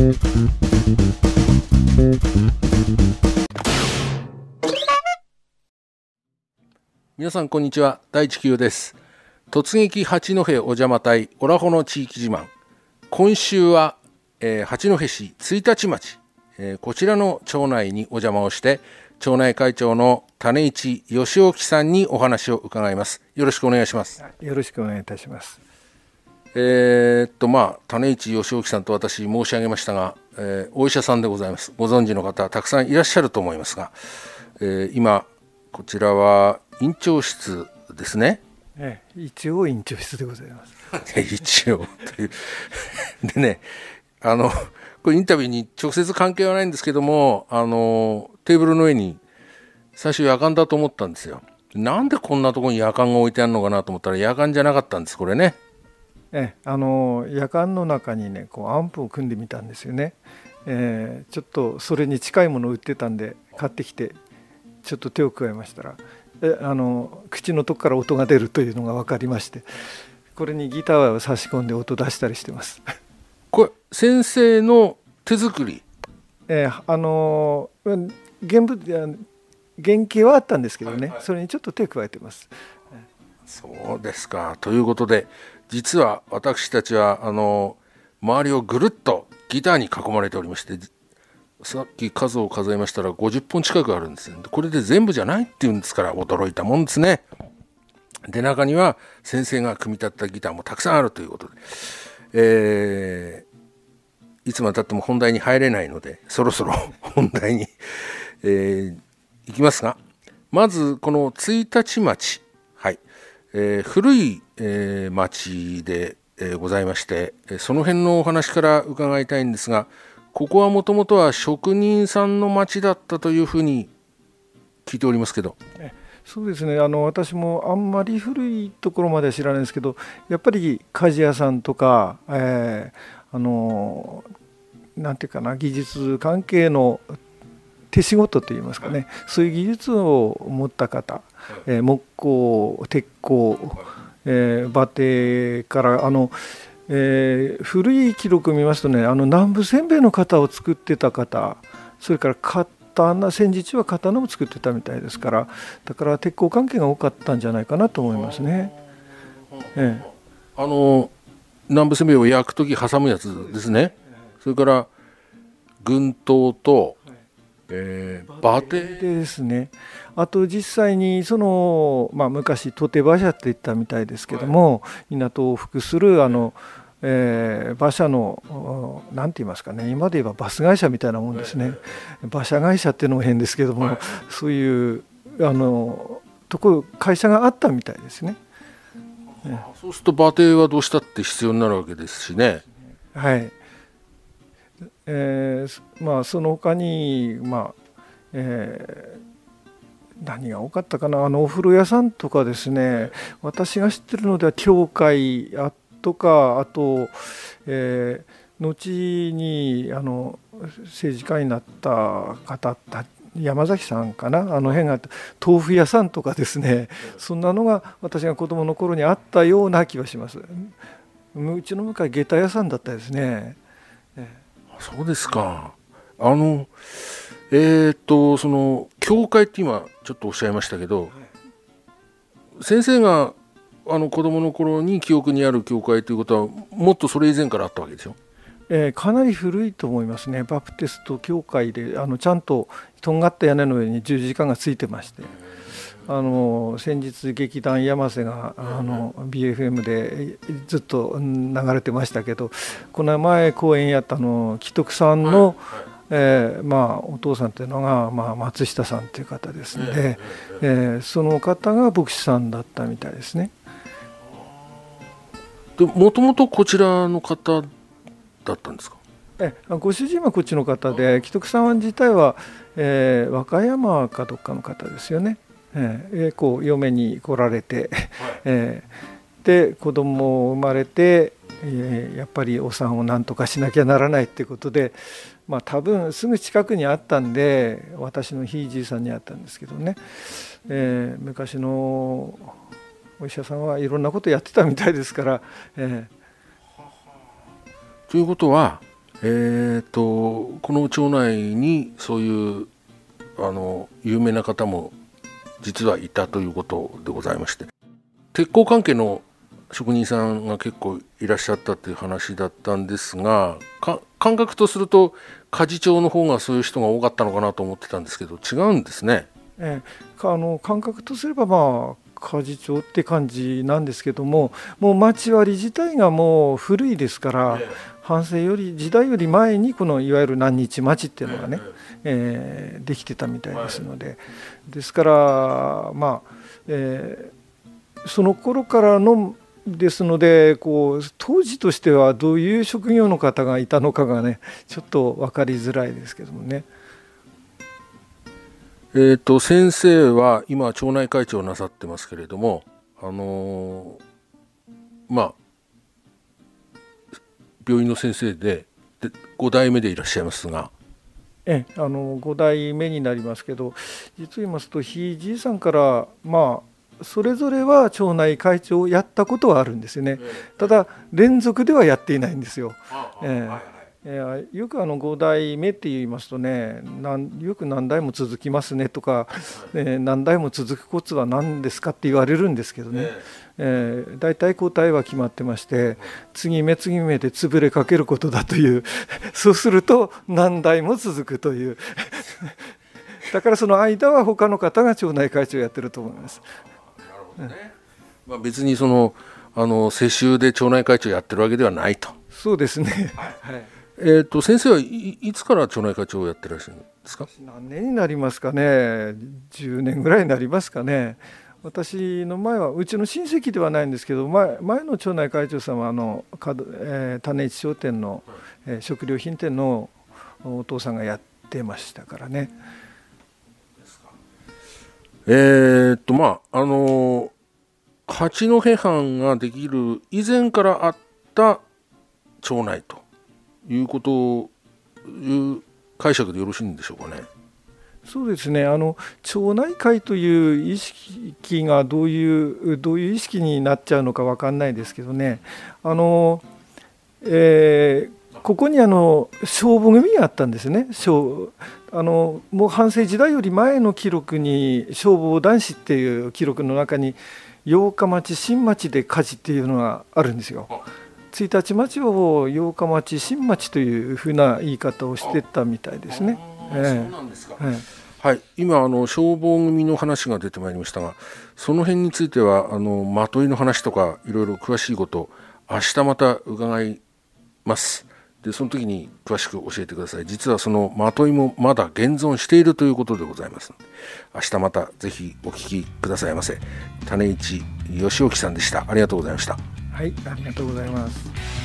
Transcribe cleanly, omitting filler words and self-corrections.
皆さんこんにちは、大地清です。突撃八戸お邪魔隊オラホの地域自慢。今週は、八戸市吹田町、こちらの町内にお邪魔をして、町内会長の種市義興さんにお話を伺います。よろしくお願いします。 よろしくお願いいたします。 種市義興さんと私申し上げましたが、お医者さんでございます。ご存知の方たくさんいらっしゃると思いますが、今こちらは院長室ですね。 一応院長室でございます。 一応というでね、これインタビューに直接関係はないんですけども、テーブルの上に最初夜間だと思ったんですよ。なんでこんなところに夜間が置いてあるのかなと思ったら夜間じゃなかったんです。これね、 夜間の中にねこうアンプを組んでみたんですよね。ちょっとそれに近いものを売ってたんで買ってきてちょっと手を加えましたら、口のとこから音が出るというのが分かりまして、これにギターを差し込んで音出したりしてます。 これ先生の手作り？ 原型はあったんですけどね、それにちょっと手を加えてます。 そうですか。ということで、実は私たちは周りをぐるっとギターに囲まれておりまして、さっき数を数えましたら50本近くあるんですよ。これで全部じゃないっていうんですから驚いたもんですね。で、中には先生が組み立てたギターもたくさんあるということで、いつまでたっても本題に入れないので、そろそろ本題に、行きますが、まずこの吹田町、はい、古い、町で、ございまして、その辺のお話から伺いたいんですが、ここはもともとは職人さんの町だったというふうに聞いておりますけど。 そうですね、私もあんまり古いところまでは知らないんですけど、やっぱり鍛冶屋さんとか、なんていうかな、技術関係の手仕事といいますかね、そういう技術を持った方、木工、鉄工、馬蹄から古い記録を見ますとね、南部せんべいの型を作ってた方、それから刀、戦時中は刀も作ってたみたいですから、だから鉄工関係が多かったんじゃないかなと思いますね。 南部せんべいを焼くとき挟むやつですね。それから軍刀と、馬蹄ですね。あと実際に昔とて馬車って言ったみたいですけども、港を往復する馬車のなんて言いますかね、今で言えばバス会社みたいなもんですね。馬車会社っていうのも変ですけども、そういう会社があったみたいですね。 そうすると馬蹄はどうしたって必要になるわけですしね。 はい。その他に、何が多かったかな、お風呂屋さんとかですね、私が知ってるのでは教会とか、あと、後に政治家になった方、山崎さんかな、辺が豆腐屋さんとかですね、そんなのが私が子どもの頃にあったような気がします。うちの向かい下駄屋さんだったですね。 そうですか。その教会って今ちょっとおっしゃいましたけど、先生が子供の頃に記憶にある教会ということはもっとそれ以前からあったわけでしょ？ かなり古いと思いますね。バプテスト教会でちゃんととんがった屋根の上に十字架がついてまして、先日劇団山瀬がBFM でずっと流れてましたけど、この前公演やった木徳さんの、お父さんというのが、松下さんという方ですので、その方が牧師さんだったみたいですね。 もともとこちらの方だったんですか？ ご主人はこっちの方で、木徳さん自体は、和歌山かどっかの方ですよね。こう嫁に来られて、で子供も生まれて、やっぱりお産を何とかしなきゃならないっていうことで、多分すぐ近くにあったんで、私のひいじいさんにあったんですけどね、昔のお医者さんはいろんなことやってたみたいですから。 ということは、 この町内にそういう有名な方も実はいたということでございまして、鉄鋼関係の職人さんが結構いらっしゃったという話だったんですが、感覚とすると鍛冶町の方がそういう人が多かったのかなと思ってたんですけど、違うんですね。 感覚とすれば鍛冶町って感じなんですけども、もう町割り自体がもう古いですから、半世時代より前にこのいわゆる何日町っていうのがね、できてたみたいですので、ですからその頃からのですので、当時としてはどういう職業の方がいたのかがね、ちょっと分かりづらいですけどもね。 先生は今町内会長をなさってますけれども、病院の先生で5代目でいらっしゃいますが、 5代目になりますけど、実を言いますとひいじいさんからそれぞれは町内会長をやったことはあるんですよね。ただ連続ではやっていないんですよ。よく5代目って言いますとね、よく何代も続きますねとか、何代も続くコツは何ですかって言われるんですけどね、大体答えは決まってまして、継ぎ目継ぎ目で潰れかけることだというそうすると何代も続くというだからその間は他の方が町内会長をやってると思います。 なるほどね。別に世襲で町内会長やってるわけではないと。 そうですね。 先生はいつから町内会長をやってらっしゃるんですか？ 何年になりますかね。10年ぐらいになりますかね。私の前はうちの親戚ではないんですけど、前の町内会長さんは種市商店の、食料品店のお父さんがやってましたからね。八戸藩ができる以前からあった町内というこという解釈でよろしいんでしょうかね。そうですね。町内会という意識がどういう意識になっちゃうのか分かんないですけどね。ここに消防組があったんですね。もう半世時代より前の記録に消防男子っていう記録の中に八日町新町で火事っていうのがあるんですよ。1日町を八日町新町というふうな言い方をしてたみたいですね。そうなんですか。はい、今消防組の話が出てまいりましたが、その辺についてはまといの話とかいろいろ詳しいこと明日また伺います。でその時に詳しく教えてください。実はそのまといもまだ現存しているということでございますので、明日またぜひお聞きくださいませ。種市義興さんでした。ありがとうございました。はい、ありがとうございます。